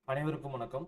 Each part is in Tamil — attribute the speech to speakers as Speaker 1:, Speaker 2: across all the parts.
Speaker 1: அனைவருக்கும் வணக்கம்.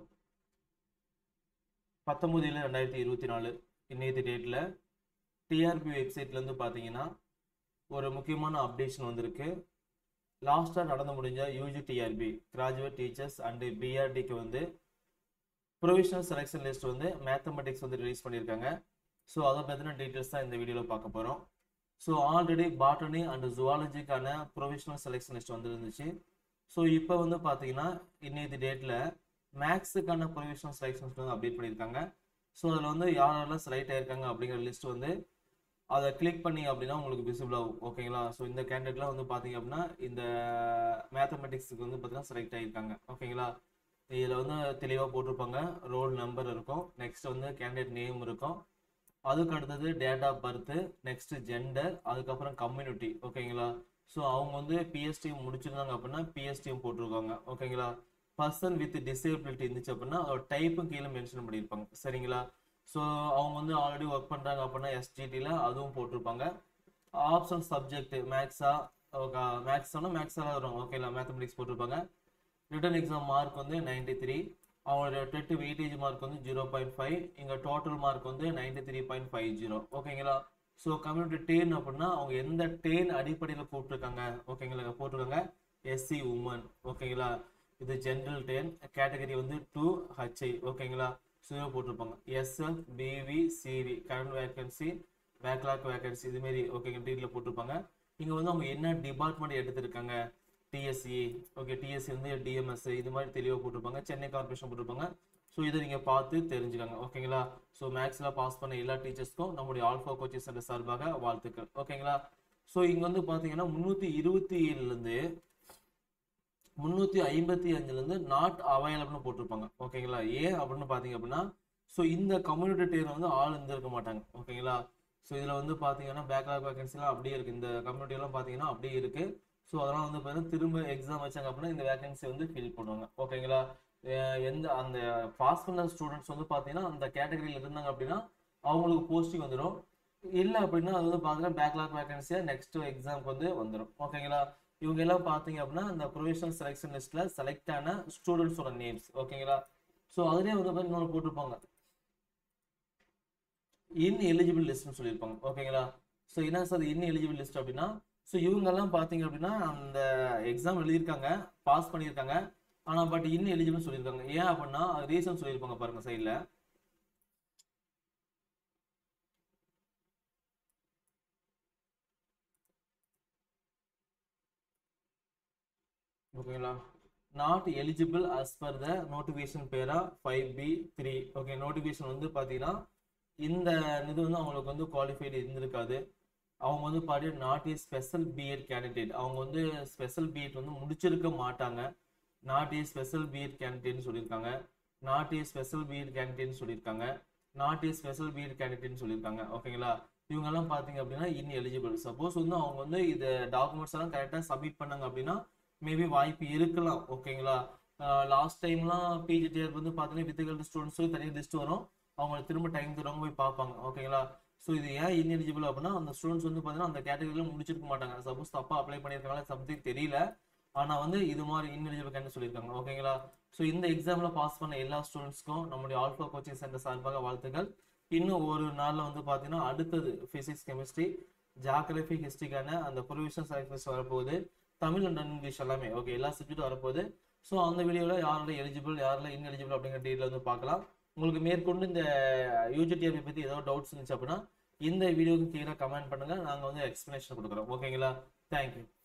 Speaker 1: 19/7/2024 இன்னைய டேட்டில் டிஆர்பி வெப்சைட்லேருந்து பார்த்தீங்கன்னா ஒரு முக்கியமான அப்டேஷன் வந்திருக்கு. லாஸ்ட்டாக நடந்து முடிஞ்ச UG TRB graduate teachers and பிஆர்டிக்கு வந்து ப்ரொவிஷனல் செலெக்ஷன் லிஸ்ட் வந்து மேத்தமெட்டிக்ஸ் வந்து ரிலீஸ் பண்ணியிருக்காங்க. ஸோ அதை பற்றின டீட்டெயில்ஸ் தான் இந்த வீடியோவில் பார்க்க போகிறோம். ஸோ ஆல்ரெடி பாட்டனி அண்டு ஜுவாலஜிக்கான ப்ரொவிஷனல் செலெக்ஷன் லிஸ்ட் வந்து இருந்துச்சு. ஸோ இப்போ வந்து பார்த்தீங்கன்னா இன்னைக்கு டேட்டில் மேக்ஸுக்கான ப்ரொவிஷனல் செலெக்ஷன்ஸ் வந்து அப்டேட் பண்ணியிருக்காங்க. ஸோ அதில் வந்து யாரெல்லாம் செலக்ட் ஆயிருக்காங்க அப்படிங்கிற லிஸ்ட் வந்து அதை கிளிக் பண்ணி அப்படின்னா உங்களுக்கு விசிபிள் ஆகும். ஓகேங்களா? ஸோ இந்த கேண்டிடேட்லாம் வந்து பார்த்தீங்க அப்படின்னா இந்த மேத்தமெட்டிக்ஸுக்கு வந்து பார்த்தீங்கன்னா செலக்ட் ஆகியிருக்காங்க. ஓகேங்களா? இதில் வந்து தெளிவாக போட்டிருப்பாங்க. ரோல் நம்பர் இருக்கும், நெக்ஸ்ட் வந்து கேண்டிடேட் நேம் இருக்கும், அதுக்கு அடுத்தது date of birth, next gender, அதுக்கப்புறம் கம்யூனிட்டி. ஓகேங்களா? ஸோ அவங்க வந்து பிஎஸ்டிஎம் முடிச்சிருந்தாங்க அப்படின்னா பிஎஸ்டிஎம் போட்டிருக்காங்க. ஓகேங்களா? பர்சன் வித் டிசேபிலிட்டி இருந்துச்சு அப்படின்னா அதோட டைப்பும் கீழே மென்ஷன் பண்ணியிருப்பாங்க. சரிங்களா? ஸோ அவங்க வந்து ஆல்ரெடி ஒர்க் பண்ணுறாங்க அப்படின்னா எஸ்ஜிடியில் அதுவும் போட்டிருப்பாங்க. ஆப்ஷன் சப்ஜெக்ட் மேக்ஸா, மேக்ஸாக வரும். ஓகேங்களா? மேத்தமெட்டிக்ஸ் போட்டிருப்பாங்க. ரிட்டன் எக்ஸாம் மார்க் வந்து 93, அவங்களோட டெட் வெயிட்டேஜ் மார்க் வந்து 0.5, இங்கே டோட்டல் மார்க் வந்து 93.50. ஓகேங்களா? ஸோ கம்யூனிட்டி டேன் அப்படின்னா அவங்க எந்த டேன் அடிப்படையில் போட்டிருக்காங்க. ஓகேங்களா? போட்டிருக்காங்க எஸ்சி உமன். ஓகேங்களா? இது ஜென்ரல் டேன், கேட்டகரி வந்து 2HI. ஓகேங்களா? ஸோ போட்டிருப்பாங்க SF PV CV current vacancy backlog vacancy இதுமாரி. ஓகேங்க டீட்டில் போட்டிருப்பாங்க. இங்கே வந்து அவங்க என்ன டிபார்ட்மெண்ட் எடுத்திருக்காங்க, டிஎஸ்சி. ஓகே, டிஎஸ்சி வந்து டிஎம்எஸ் இது மாதிரி தெளிவாக போட்டிருப்பாங்க. சென்னை கார்பரேஷன் போட்டிருப்பாங்க. ஸோ இதை நீங்கள் பார்த்து தெரிஞ்சுக்காங்க. ஓகேங்களா? ஸோ மேக்ஸில் பாஸ் பண்ண எல்லா டீச்சர்ஸ்க்கும் நம்முடைய ஆல்ஃபா கோச்சிங் சென்டர் சார்பாக வாழ்த்துக்கள். ஓகேங்களா? ஸோ இங்கே வந்து பார்த்தீங்கன்னா 327லேருந்து 355லேருந்து நாட் அவைலபிள்னு போட்டிருப்பாங்க. ஓகேங்களா? ஏன் அப்படின்னு பார்த்தீங்க அப்படின்னா ஸோ இந்த கம்யூனிட்டி டேர் வந்து ஆள் இருந்திருக்க மாட்டாங்க. ஓகேங்களா? ஸோ இதில் வந்து பார்த்தீங்கன்னா பேக்லாக் வேகன்சிலாம் அப்படியே இருக்குது. இந்த கம்யூனிட்டிலாம் பார்த்தீங்கன்னா அப்படியே இருக்குது. ஸோ அதெல்லாம் வந்து பார்த்தீங்கன்னா திரும்ப எக்ஸாம் வச்சாங்க அப்படின்னா இந்த வேகன்சி வந்து ஃபில் பண்ணுவாங்க. ஓகேங்களா? எந்த அந்த பாஸ் பண்ண ஸ்டூடெண்ட்ஸ் வந்து பார்த்தீங்கன்னா அந்த கேட்டகரியில் இருந்தாங்க அப்படின்னா அவங்களுக்கு போஸ்டிங் வந்துடும். இல்லை அப்படின்னா அது வந்து பார்த்தீங்கன்னா பேக்லாக் வேகன்சியாக நெக்ஸ்ட் எக்ஸாமுக்கு வந்து வந்துடும். ஓகேங்களா? இவங்க எல்லாம் பார்த்தீங்க அப்படின்னா இந்த ப்ரொவிஷனல் செலெக்ஷன் லிஸ்ட்ல செலக்ட் ஆன ஸ்டூடெண்ட்ஸோட நேம்ஸ். ஓகேங்களா? ஸோ அதுலேயே வந்து இன்னொன்று போட்டிருப்பாங்க இன் எலிஜிபிள் லிஸ்ட்னு சொல்லியிருப்பாங்க. ஓகேங்களா? ஸோ என்ன சார் இன் எலிஜிபிள் லிஸ்ட் அப்படின்னா ஸோ இவங்கெல்லாம் பார்த்தீங்க அப்படின்னா அந்த எக்ஸாம் எழுதியிருக்காங்க, பாஸ் பண்ணியிருக்காங்க, ஆனால் பட் இன் எலிஜிபிள் சொல்லியிருக்காங்க. ஏன் அப்படின்னா ரீசன் சொல்லியிருப்பாங்க பாருங்க சைடில். ஓகேங்களா? Not eligible as per the notification para 5B3. Okay, notification வந்து பார்த்தீங்கன்னா இந்த இது வந்து அவங்களுக்கு வந்து குவாலிஃபைடு இருந்திருக்காது. அவங்க வந்து பார்த்தீங்கன்னா not a special BEd candidate, அவங்க வந்து ஸ்பெஷல் பிஎட் வந்து முடிச்சிருக்க மாட்டாங்க. நாட் ஏ ஸ்பெஷல் பிஎட் கேண்டிடேட்னு சொல்லியிருக்காங்க, நாட் ஏ ஸ்பெஷல் பிஎட் கேண்டிடேட்னு சொல்லியிருக்காங்க, நாட் ஏ ஸ்பெஷல் பிஎட் கேண்டிடேட்னு சொல்லியிருக்காங்க. ஓகேங்களா? இவங்கெல்லாம் பார்த்தீங்க அப்படின்னா இன் எலிஜிபிள். சப்போஸ் வந்து அவங்க வந்து இந்த டாக்குமெண்ட்ஸ் எல்லாம் கரெக்டாக சப்மிட் பண்ணாங்க அப்படின்னா மேபி வாய்ப்பு இருக்கலாம். ஓகேங்களா? லாஸ்ட் டைம்லாம் பிஜிடிஆர் வந்து பார்த்தீங்கன்னா வித்துகள் ஸ்டூடெண்ட்ஸ் தனியாக லிஸ்ட் வரும், அவங்க திரும்ப டைம் தருவாங்க போய் பார்ப்பாங்க. ஓகேங்களா? ஸோ இது ஏன் இன்எலிஜிபிள் அப்படின்னா அந்த ஸ்டூடெண்ட்ஸ் வந்து பார்த்தீங்கன்னா அந்த கேட்டகரியில் முடிச்சிருக்க மாட்டாங்க. சப்போஸ் தப்பாக அப்ளை பண்ணியிருக்காங்களா சம்திங் தெரியல, ஆனால் வந்து இது மாதிரி இன்எலிஜிபிள் கேன்னு சொல்லியிருக்காங்க. ஓகேங்களா? ஸோ இந்த எக்ஸாமில் பாஸ் பண்ண எல்லா ஸ்டூடெண்ட்ஸ்க்கும் நம்முடைய ஆல்ஃபா கோச்சிங் சென்டர் சார்பாக வாழ்த்துக்கள். இன்னும் ஒரு நாளில் வந்து பார்த்தீங்கன்னா அடுத்தது ஃபிசிக்ஸ், கெமிஸ்ட்ரி, ஜியாகிரபி, ஹிஸ்ட்ரிக்கான அந்த ப்ரொவிஷனல் செலக்ஷன்ஸ் வரப்போகுது. தமிழ் அண்ட் இங்கிலீஷ் எல்லாமே ஓகே எல்லா சப்ஜெக்டும் வரப்போகுது. ஸோ அந்த வீடியோவில் யாரெல்லாம் எலிஜிபிள் யாரெல்லாம் இன்எலிஜிபிள் அப்படிங்கிற டீட்டெயில் வந்து பார்க்கலாம். உங்களுக்கு மேற்கொண்டு இந்த யூஜிடிஆர்பி பற்றி ஏதாவது டவுட்ஸ் இருந்துச்சு அப்படின்னா இந்த வீடியோக்கு கீழே கமெண்ட் பண்ணுங்கள், நாங்கள் வந்து எக்ஸ்ப்ளனேஷன் கொடுக்குறோம். ஓகேங்களா? தேங்க்யூ.